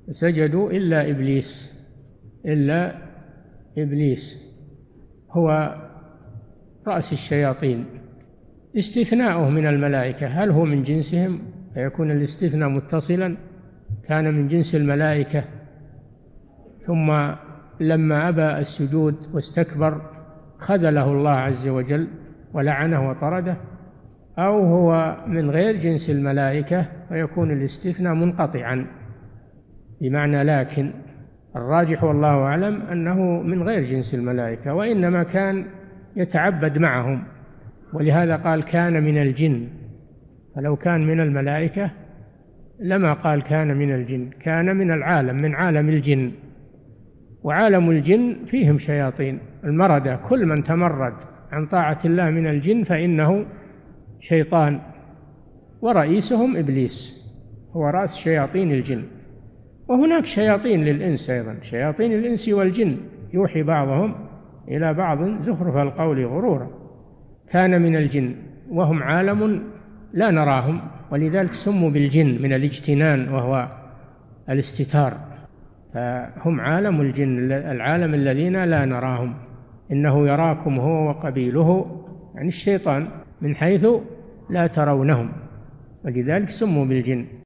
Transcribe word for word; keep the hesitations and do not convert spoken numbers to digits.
سجدوا إلا إبليس إلا إبليس هو رأس الشياطين. استثناؤه من الملائكة هل هو من جنسهم فيكون الاستثناء متصلا؟ كان من جنس الملائكة ثم لما أبى السجود واستكبر خذله الله عز وجل ولعنه وطرده، أو هو من غير جنس الملائكة فيكون الاستثناء منقطعا بمعنى لكن. الراجح والله أعلم أنه من غير جنس الملائكة، وإنما كان يتعبد معهم، ولهذا قال كان من الجن، فلو كان من الملائكة لما قال كان من الجن، كان من العالم، من عالم الجن، وعالم الجن فيهم شياطين المردة، كل من تمرد عن طاعة الله من الجن فإنه شيطان، ورئيسهم إبليس هو رأس شياطين الجن. وهناك شياطين للإنس أيضا، شياطين الإنس والجن يوحي بعضهم إلى بعض زخرف القول غرورا. كان من الجن وهم عالم لا نراهم، ولذلك سموا بالجن من الاجتنان وهو الاستتار، فهم عالم الجن، العالم الذين لا نراهم. إنه يراكم هو وقبيله، يعني الشيطان، من حيث لا ترونهم، ولذلك سموا بالجن.